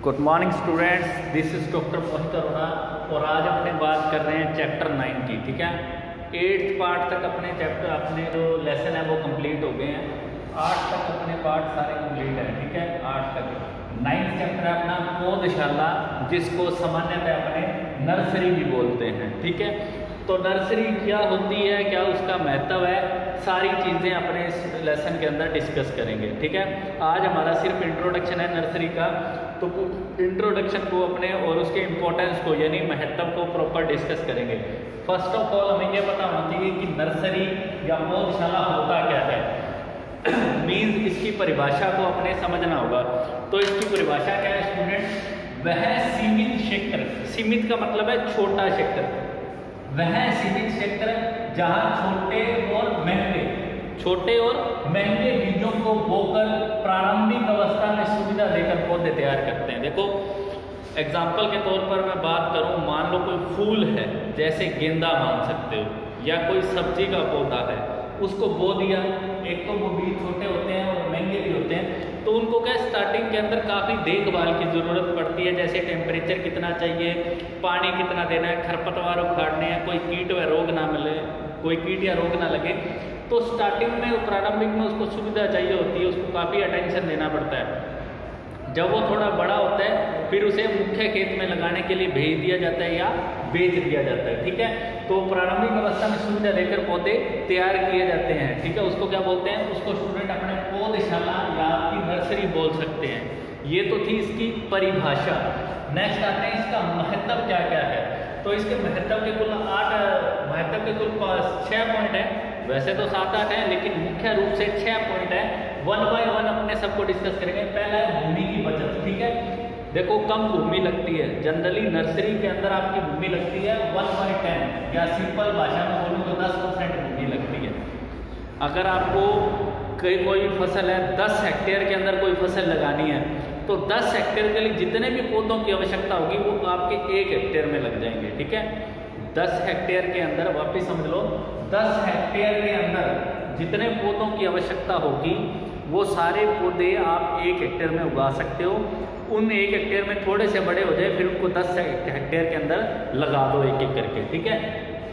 Good morning students, this is doctor Mohit Arora और आज अपने बात कर रहे हैं चैप्टर 9 की। ठीक है, 8th पार्ट तक अपने जो लेसन है वो कंप्लीट हो गए हैं। 8 तक अपने पार्ट सारे कंप्लीट हैं। ठीक है, 8 तक 9th चैप्टर है अपना पौधशाला, जिसको सामान्यतः अपने नर्सरी भी बोलते हैं। ठीक है, तो नर्सरी क्या होती है, क्या उसका महत्व है, सारी चीज़ें अपने इस लेसन के अंदर डिस्कस करेंगे। ठीक है, आज हमारा सिर्फ इंट्रोडक्शन है नर्सरी का, तो इंट्रोडक्शन को अपने और उसके इम्पोर्टेंस को यानी महत्व को प्रॉपर डिस्कस करेंगे। फर्स्ट ऑफ ऑल हमें यह पता होना चाहिए कि नर्सरी या पौधशाला होता क्या है। मीन्स इसकी परिभाषा को अपने समझना होगा। तो इसकी परिभाषा क्या है स्टूडेंट? वह सीमित क्षेत्र, सीमित का मतलब है छोटा क्षेत्र, वह सीमित क्षेत्र जहाँ छोटे और महंगे बीजों को बोकर प्रारंभिक अवस्था में सुविधा देकर पौधे तैयार करते हैं। देखो एग्जाम्पल के तौर पर मैं बात करूं, मान लो कोई फूल है, जैसे गेंदा मान सकते हो, या कोई सब्जी का पौधा है, उसको बो दिया। एक तो वो बीज छोटे होते हैं और महंगे भी होते हैं, तो उनको क्या स्टार्टिंग के अंदर काफ़ी देखभाल की ज़रूरत पड़ती है। जैसे टेम्परेचर कितना चाहिए, पानी कितना देना है, खरपतवार उखाड़ने हैं, कोई कीट व रोग ना मिले, कोई कीट या रोग ना लगे। तो स्टार्टिंग में प्रारंभिक में उसको सुविधा चाहिए होती है, उसको काफ़ी अटेंशन देना पड़ता है। जब वो थोड़ा बड़ा होता है फिर उसे मुख्य खेत में लगाने के लिए भेज दिया जाता है या बेच दिया जाता है। ठीक है, तो प्रारंभिक अवस्था में सुविधा देकर पौधे तैयार किए जाते हैं। ठीक है, उसको क्या बोलते हैं? उसको स्टूडेंट अपने पौधशाला या आपकी नर्सरी बोल सकते हैं। ये तो थी इसकी परिभाषा। नेक्स्ट आते हैं इसका महत्व क्या क्या है। तो इसके महत्व के कुल 6 पॉइंट है। वैसे तो 7-8 है, लेकिन मुख्य रूप से 6 पॉइंट है। 1 बाय 1 अपने सबको डिस्कस करेंगे। पहला है भूमि की बचत। ठीक है, देखो कम भूमि लगती है। जनरली नर्सरी के अंदर आपकी भूमि लगती है 1/10, या सिंपल भाषा में बोलूँ तो 10% भूमि लगती है। अगर आपको कोई फसल है, 10 हेक्टेयर के अंदर कोई फसल लगानी है, तो 10 हेक्टेयर के लिए जितने भी पौधों की आवश्यकता होगी वो आपके 1 हेक्टेयर में लग जाएंगे। ठीक है, 10 हेक्टेयर के अंदर, वापिस समझ लो, 10 हेक्टेयर के अंदर जितने पौधों की आवश्यकता होगी वो सारे पौधे आप 1 हेक्टेयर में उगा सकते हो। उन 1 हेक्टेयर में थोड़े से बड़े हो जाए फिर उनको 10 हेक्टेयर के अंदर लगा दो एक एक करके। ठीक है,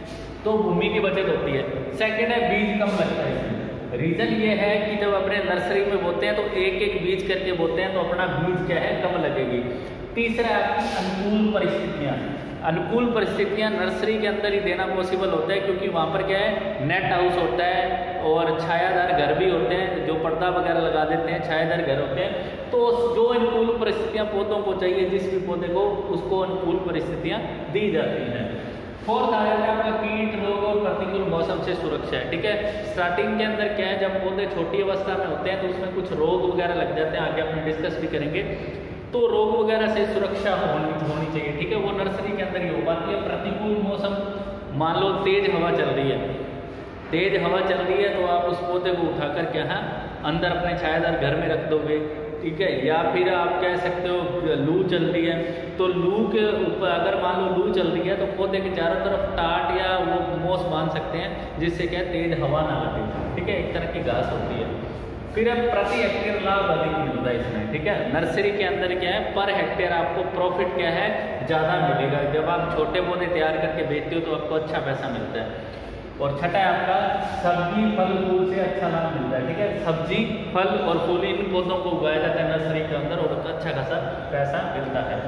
तो भूमि की बचत होती है। सेकेंड है बीज कम लगता है इसमें। रीजन ये है कि जब अपने नर्सरी में बोते हैं तो एक एक बीज करके बोते हैं, तो अपना बीज क्या है, कम लगेगी। तीसरा है आपकी अनुकूल परिस्थितियाँ। अनुकूल परिस्थितियाँ नर्सरी के अंदर ही देना पॉसिबल होता है, क्योंकि वहाँ पर क्या है, नेट हाउस होता है और छायादार घर भी होते हैं, जो पर्दा वगैरह लगा देते हैं, छायादार घर होते हैं। तो जो अनुकूल परिस्थितियाँ पौधों को चाहिए, जिस भी पौधे को, उसको अनुकूल परिस्थितियाँ दी जाती हैं। फोर्थ आ जाता है आपका कीट रोग और प्रतिकूल मौसम से सुरक्षा है। ठीक है, स्टार्टिंग के अंदर क्या है, जब पौधे छोटी अवस्था में होते हैं तो उसमें कुछ रोग वगैरह लग जाते हैं, आगे अपने डिस्कस भी करेंगे। तो रोग वगैरह से सुरक्षा होनी चाहिए। ठीक है, वो नर्सरी के अंदर ही हो पाती है। प्रतिकूल मौसम, मान लो तेज हवा चल रही है, तेज हवा चल रही है, तो आप उस पौधे को उठाकर क्या है अंदर अपने छायादार घर में रख दोगे। ठीक है, या फिर आप कह सकते हो लू चल रही है, तो लू के ऊपर अगर मान लो लू चल रही है तो पौधे के चारों तरफ टाट या वो मोस बांध सकते हैं, जिससे क्या तेज हवा ना लगे। ठीक है, एक तरह की घास होती है। फिर अब प्रति हेक्टेयर लाभ अधिक मिलता है इसमें। ठीक है, नर्सरी के अंदर क्या है, पर हेक्टेयर आपको प्रॉफिट क्या है, ज़्यादा मिलेगा। जब आप छोटे पौधे तैयार करके बेचते हो तो आपको अच्छा पैसा मिलता है। और छठा है आपका सब्जी फल फूल से अच्छा लाभ मिलता है। ठीक है, सब्जी फल और फूल इन पौधों को उगाया जाता है नर्सरी के अंदर और अच्छा खासा पैसा मिलता है।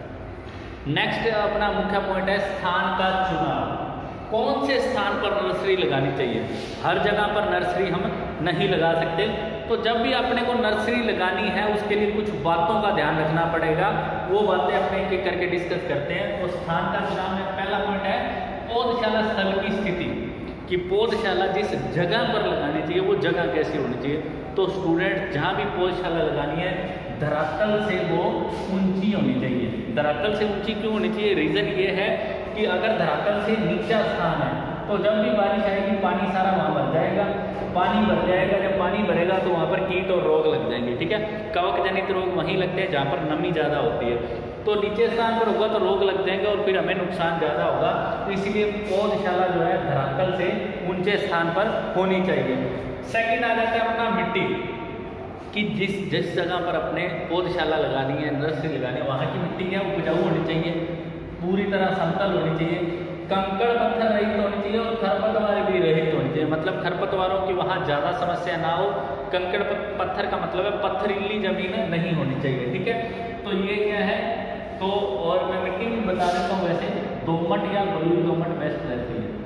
नेक्स्ट अपना मुख्य पॉइंट है स्थान का चुनाव। कौन से स्थान पर नर्सरी लगानी चाहिए? हर जगह पर नर्सरी हम नहीं लगा सकते, तो जब भी अपने को नर्सरी लगानी है उसके लिए कुछ बातों का ध्यान रखना पड़ेगा। वो बातें अपने एक एक करके डिस्कस करते हैं। तो स्थान का चुनाव में पहला पॉइंट है पौधशाला स्थल की स्थिति, कि पौधशाला जिस जगह पर लगानी चाहिए वो जगह कैसी होनी चाहिए। तो स्टूडेंट जहाँ भी पौधशाला लगानी है धरातल से वो ऊंची होनी चाहिए। धरातल से ऊंची क्यों होनी चाहिए? रीज़न ये है कि अगर धरातल से नीचा स्थान है तो जब भी बारिश आएगी पानी सारा वहाँ भर जाएगा, पानी भर जाएगा। जब पानी भरेगा तो वहाँ पर कीट और रोग लग जाएंगे। ठीक है, कवक जनित रोग वहीं लगते हैं जहाँ पर नमी ज़्यादा होती है। तो नीचे स्थान पर होगा तो रोग लग जाएंगे और फिर हमें नुकसान ज़्यादा होगा। तो इसलिए पौधशाला जो है धरातल से ऊंचे स्थान पर होनी चाहिए। सेकंड आ जाता है अपना मिट्टी, कि जिस जगह पर अपने पौधशाला लगानी है, नर्सरी लगानी है, वहाँ की मिट्टी क्या उपजाऊ होनी चाहिए, पूरी तरह समतल होनी चाहिए, कंकड़ पत्थर रहित होनी चाहिए और खरपतवार भी रहित होनी चाहिए। मतलब खरपतवारों की वहाँ ज़्यादा समस्या ना हो। कंकड़ पत्थर का मतलब है पत्थरीली जमीन नहीं होनी चाहिए, ठीक है। तो ये क्या है, तो और मैं मिट्टी भी बता देता हूँ। वैसे दोमट या बलुई दोमट बेस्ट रहती है,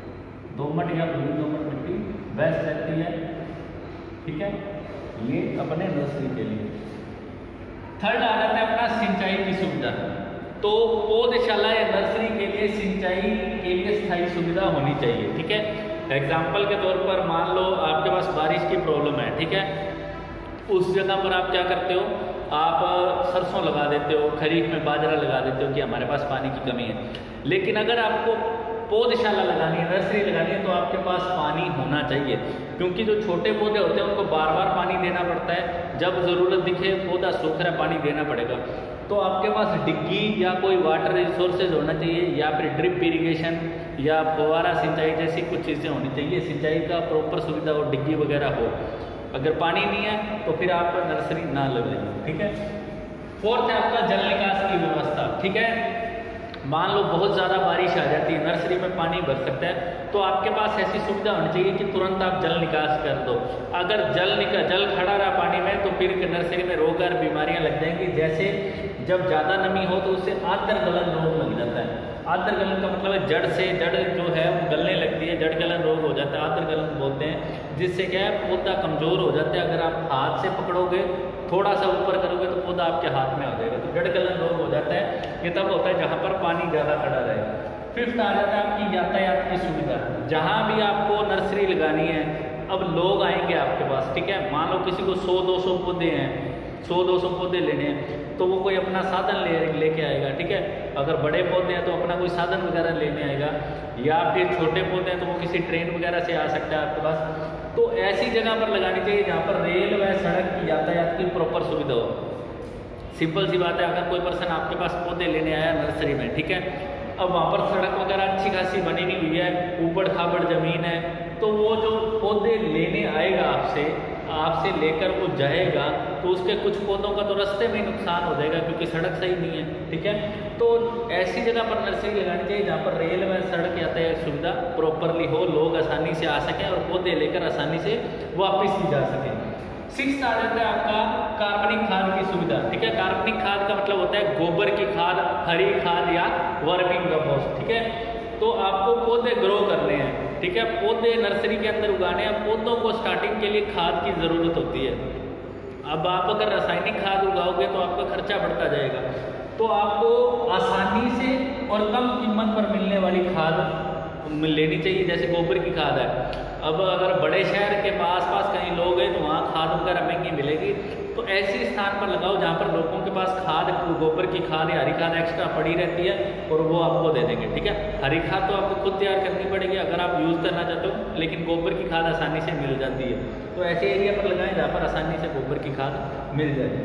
दोमट या बलुई दोमट मिट्टी बेस्ट रहती है, ठीक है, ये अपने नर्सरी के लिए। थर्ड आ जाता है अपना सिंचाई की सुविधा। तो पौधशाला या नर्सरी के लिए सिंचाई के लिए स्थायी सुविधा होनी चाहिए, ठीक है। एग्जाम्पल के तौर पर मान लो आपके पास बारिश की प्रॉब्लम है, ठीक है, उस जगह पर आप क्या करते हो, आप सरसों लगा देते हो, खरीफ में बाजरा लगा देते हो कि हमारे पास पानी की कमी है। लेकिन अगर आपको पौधशाला लगानी है, नर्सरी लगानी है, तो आपके पास पानी होना चाहिए, क्योंकि जो छोटे पौधे होते हैं उनको बार बार पानी देना पड़ता है। जब ज़रूरत दिखे पौधा सूख रहा है, पानी देना पड़ेगा। तो आपके पास डिग्गी या कोई वाटर रिसोर्सेज होना चाहिए, या फिर ड्रिप इरिगेशन या फुहारा सिंचाई जैसी कुछ चीज़ें होनी चाहिए। सिंचाई का प्रॉपर सुविधा हो, डिग्गी वगैरह हो। अगर पानी नहीं है तो फिर आप नर्सरी ना लगाइए, ठीक है। फोर्थ है आपका जल निकास की व्यवस्था, ठीक है। मान लो बहुत ज़्यादा बारिश आ जाती है, नर्सरी में पानी भर सकता है, तो आपके पास ऐसी सुविधा होनी चाहिए कि तुरंत आप जल निकास कर दो। अगर जल खड़ा रहा पानी में तो फिर नर्सरी में रोग और बीमारियां लग जाएंगी। जैसे जब ज़्यादा नमी हो तो उससे आर्द्र गलन रोग लग जाता है। आर्द्र गलन का मतलब है जड़ से जड़ जो है वो गलने लगती है, जड़ गलन रोग हो जाता है, आर्द्र गलन बोलते हैं। जिससे क्या है, पौधा कमज़ोर हो जाता है। अगर आप हाथ से पकड़ोगे, थोड़ा सा ऊपर करोगे तो पौधा आपके हाथ में आ जाएगा, तो जड़ गलन रोग हो जाता है। ये तब होता है जहाँ पर पानी ज़्यादा खड़ा रहे। फिफ्थ आ जाता है आपकी यातायात की सुविधा। जहाँ भी आपको नर्सरी लगानी है, अब लोग आएंगे आपके पास, ठीक है। मान लो किसी को 100-200 पौधे हैं, 100-200 पौधे लेने हैं, तो वो कोई अपना साधन लेके आएगा, ठीक है। अगर बड़े पौधे हैं तो अपना कोई साधन वगैरह लेने आएगा, या फिर छोटे पौधे हैं तो वो किसी ट्रेन वगैरह से आ सकता है आपके पास। तो ऐसी जगह पर लगानी चाहिए जहाँ पर रेल व सड़क की यातायात की प्रॉपर सुविधा हो। सिंपल सी बात है, अगर कोई पर्सन आपके पास पौधे लेने आया नर्सरी में, ठीक है, अब वहाँ पर सड़क वगैरह अच्छी खासी बनी नहीं हुई है, ऊबड़ खाबड़ जमीन है, तो वो जो पौधे लेने आएगा आपसे लेकर वो जाएगा, तो उसके कुछ पौधों का तो रास्ते में नुकसान हो जाएगा, क्योंकि सड़क सही नहीं है, ठीक है। तो ऐसी जगह पर नर्सरी लगानी चाहिए जहाँ पर रेल व सड़क यातायात सुविधा प्रॉपरली हो, लोग आसानी से आ सकें और पौधे लेकर आसानी से वापस भी जा सकें। सिक्स्थ आ जाता है आपका कार्बनिक खाद की सुविधा, ठीक है। कार्बनिक खाद का मतलब होता है गोबर की खाद, हरी खाद या वर्मिंग कंपोस्ट, ठीक है। तो आपको पौधे ग्रो करने हैं, ठीक है, पौधे नर्सरी के अंदर उगाने हैं। पौधों को स्टार्टिंग के लिए खाद की ज़रूरत होती है। अब आप अगर रासायनिक खाद उगाओगे तो आपका खर्चा बढ़ता जाएगा, तो आपको आसानी से और कम कीमत पर मिलने वाली खाद लेनी चाहिए, जैसे गोबर की खाद है। अब अगर बड़े शहर के आसपास कहीं लोग हैं तो वहाँ खाद वगैरह महंगी मिलेगी, तो ऐसे स्थान पर लगाओ जहाँ पर लोगों के पास खाद, गोबर की खाद या हरी खाद एक्स्ट्रा पड़ी रहती है और वो आपको दे देंगे, ठीक है। हरी खाद तो आपको खुद तैयार करनी पड़ेगी अगर आप यूज़ करना चाहते हो, लेकिन गोबर की खाद आसानी से मिल जाती है, तो ऐसे एरिया पर लगाएं जहाँ पर आसानी से गोबर की खाद मिल जाए।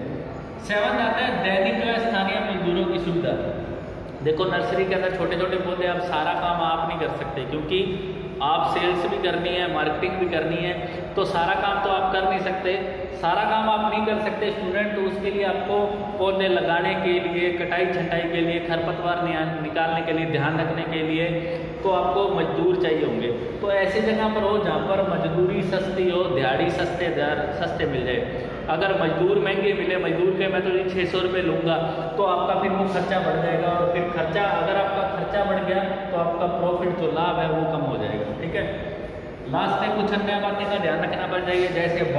7 आता है दैनिक व स्थानीय मजदूरों की सुविधा। देखो नर्सरी के अंदर छोटे छोटे पौधे, आप सारा काम आप नहीं कर सकते, क्योंकि आप सेल्स भी करनी है, मार्केटिंग भी करनी है, तो सारा काम तो आप कर नहीं सकते। सारा काम आप नहीं कर सकते स्टूडेंट, तो उसके लिए आपको पौधे लगाने के लिए, कटाई छंटाई के लिए, खरपतवार निकालने के लिए, ध्यान रखने के लिए तो आपको मजदूर चाहिए होंगे। तो ऐसी जगह पर हो जहाँ पर मजदूरी सस्ती हो, दिहाड़ी सस्ते मिल जाए। अगर मजदूर महंगे मिले, मजदूर के मैं तो 600 रुपये लूँगा, तो आपका फिर वो खर्चा बढ़ जाएगा, और फिर खर्चा, अगर आपका खर्चा बढ़ गया तो आपका प्रॉफिट जो लाभ है वो कम हो जाएगा, ठीक है। लास्ट में कुछ अन्य बातें का ध्यान रखना पड़ जाएगा, जैसे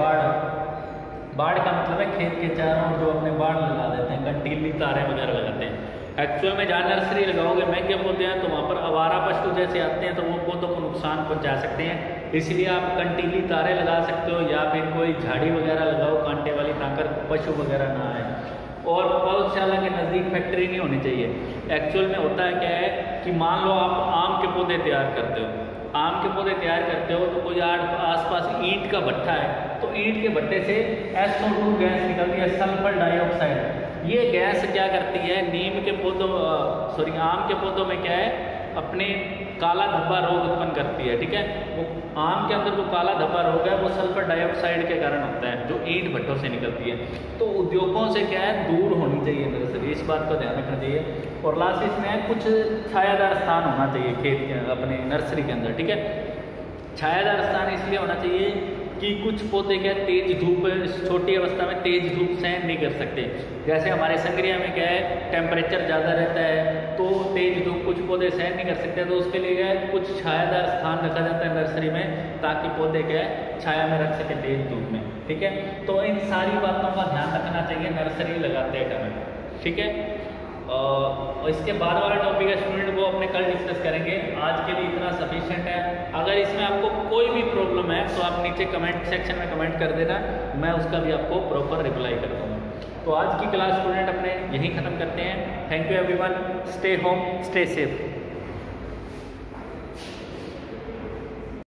बाढ़ का मतलब है खेत के चारों ओर जो अपने बाढ़ लगा देते हैं, कंटीली तारें वगैरह लगाते हैं। एक्चुअल में जहाँ नर्सरी लगाओगे महंगे पौधे हैं तो वहाँ पर आवारा पशु जैसे आते हैं, तो वो पौधों को नुकसान पहुँचा सकते हैं। इसलिए आप कंटीली तारें लगा सकते हो, या फिर कोई झाड़ी वगैरह लगाओ कांटे वाली, ताकि पशु वगैरह ना आए। और पौधशाला के नज़दीक फैक्ट्री नहीं होनी चाहिए। एक्चुअल में होता है क्या है कि मान लो आप आम के पौधे तैयार करते हो, आम के पौधे तैयार करते हो, तो कोई आसपास ईंट का भट्ठा है, तो ईंट के भट्टे से SO2 गैस निकलती है, सल्फर डाइऑक्साइड। ये गैस क्या करती है, आम के पौधों में क्या है, अपने काला धब्बा रोग उत्पन्न करती है, ठीक है। वो आम के अंदर जो काला धब्बा रोग है वो सल्फर डाइऑक्साइड के कारण होता है, जो ईंट भट्टों से निकलती है। तो उद्योगों से क्या है, दूर होनी चाहिए नर्सरी, इस बात का ध्यान रखना चाहिए। और लास्ट इसमें कुछ छायादार स्थान होना चाहिए खेत के अपने नर्सरी के अंदर, ठीक है। छायादार स्थान इसलिए होना चाहिए कि कुछ पौधे क्या तेज धूप छोटी अवस्था में तेज धूप सहन नहीं कर सकते। जैसे हमारे संगरिया में क्या है टेम्परेचर ज़्यादा रहता है, तो तेज धूप कुछ पौधे सहन नहीं कर सकते, तो उसके लिए क्या है कुछ छायादार स्थान रखा जाता है नर्सरी में, ताकि पौधे क्या है छाया में रख सके तेज धूप में, ठीक है। तो इन सारी बातों का ध्यान रखना चाहिए नर्सरी लगाते टाइम, ठीक है। और इसके बाद वाला टॉपिक है स्टूडेंट वो अपने कल डिस्कस करेंगे। आज के लिए इतना सफिशिएंट है। अगर इसमें आपको कोई भी प्रॉब्लम है तो आप नीचे कमेंट सेक्शन में कमेंट कर देना, मैं उसका भी आपको प्रॉपर रिप्लाई कर दूँगा। तो आज की क्लास स्टूडेंट अपने यहीं ख़त्म करते हैं। Thank you everyone, stay home stay safe.